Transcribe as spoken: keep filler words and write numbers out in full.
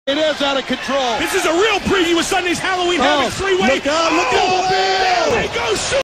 It is out of control. This is a real preview of Sunday's Halloween Oh, Havoc three-way. Look out, look out. Oh, there they go.